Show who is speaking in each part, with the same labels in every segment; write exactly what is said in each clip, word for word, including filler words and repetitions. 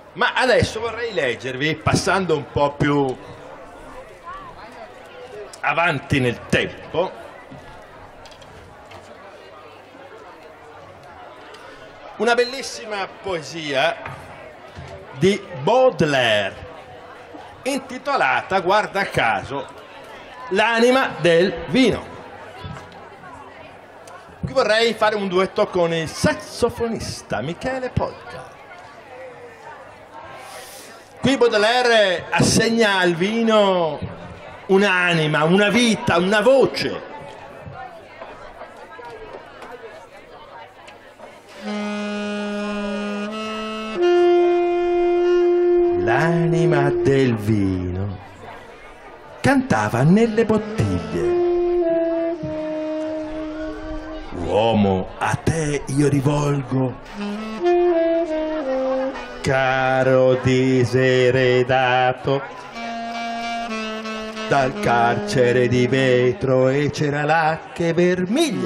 Speaker 1: Ma adesso vorrei leggervi, passando un po' più avanti nel tempo, una bellissima poesia di Baudelaire, intitolata, guarda caso, L'anima del vino. Qui vorrei fare un duetto con il sassofonista Michele Polga. Qui Baudelaire assegna al vino un'anima, una vita, una voce. L'anima del vino cantava nelle bottiglie. Uomo, a te io rivolgo, caro diseredato, dal carcere di vetro e ceralacche vermiglie.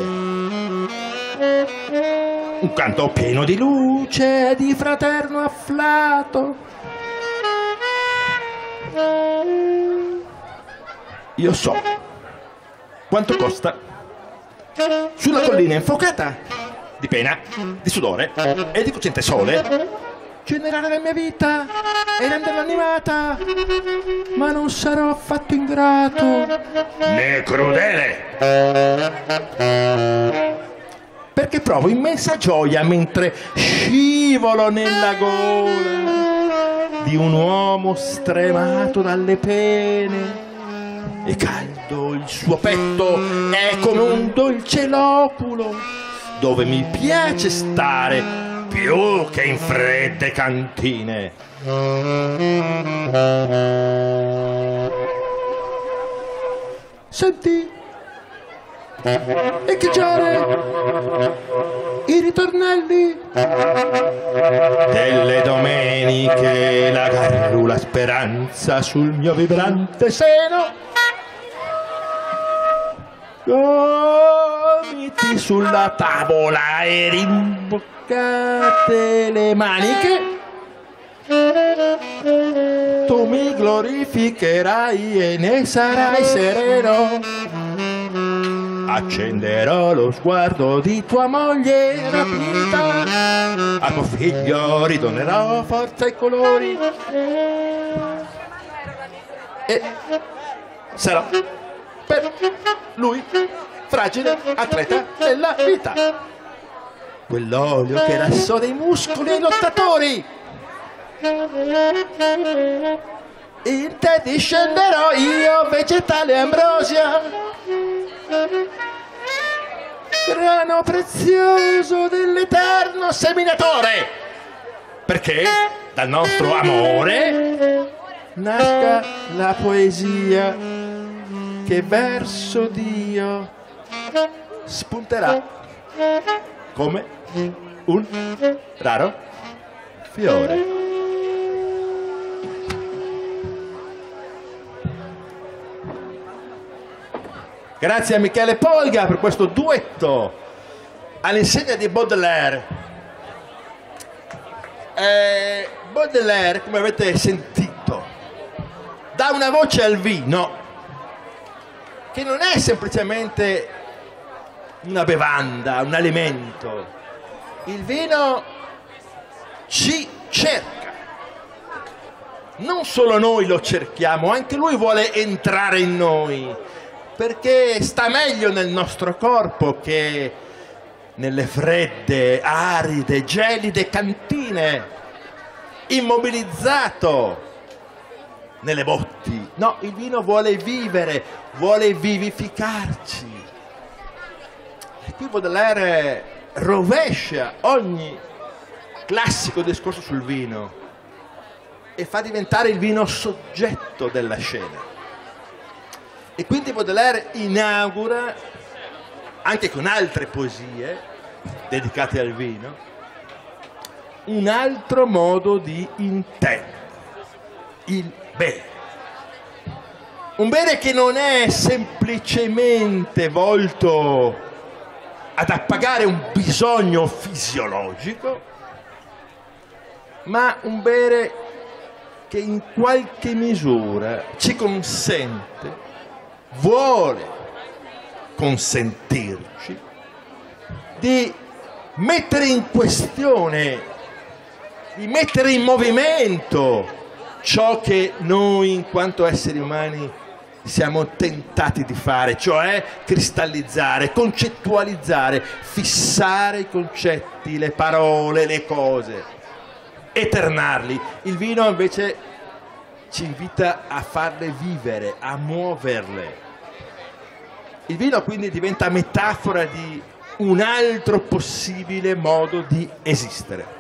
Speaker 1: Un canto pieno di luce e di fraterno afflato. Io so quanto costa sulla collina infuocata di pena, di sudore e di cocente sole generare la mia vita e renderla animata, ma non sarò affatto ingrato né crudele, perché provo immensa gioia mentre scivolo nella gola di un uomo stremato dalle pene. E caldo il suo petto è come un dolce loculo dove mi piace stare più che in fredde cantine. Senti, echeggiare i ritornelli delle domeniche, la garrula speranza sul mio vibrante seno. Gomiti sulla tavola e rimboccate le maniche, tu mi glorificherai e ne sarai sereno. Accenderò lo sguardo di tua moglie rapita, a tuo figlio ridonerò forza e colori e sarò per lui fragile atleta della vita, quell'olio che rassoda i muscoli ai lottatori. In te discenderò io, vegetale ambrosia, grano prezioso dell'eterno seminatore, perché dal nostro amore nasca la poesia che verso Dio spunterà come un raro fiore. Grazie a Michele Polga per questo duetto all'insegna di Baudelaire. Eh, Baudelaire, come avete sentito, dà una voce al vino che non è semplicemente una bevanda, un alimento. Il vino ci cerca. Non solo noi lo cerchiamo, anche lui vuole entrare in noi, perché sta meglio nel nostro corpo che nelle fredde, aride, gelide cantine, immobilizzato nelle botti. No, il vino vuole vivere, vuole vivificarci. E qui Baudelaire rovescia ogni classico discorso sul vino e fa diventare il vino soggetto della scena. E quindi Baudelaire inaugura, anche con altre poesie dedicate al vino, un altro modo di intendere il bene. Un bene che non è semplicemente volto ad appagare un bisogno fisiologico, ma un bere che in qualche misura ci consente, vuole consentirci di mettere in questione, di mettere in movimento ciò che noi in quanto esseri umani siamo tentati di fare, cioè cristallizzare, concettualizzare, fissare i concetti, le parole, le cose, eternarli. Il vino invece ci invita a farle vivere, a muoverle. Il vino quindi diventa metafora di un altro possibile modo di esistere.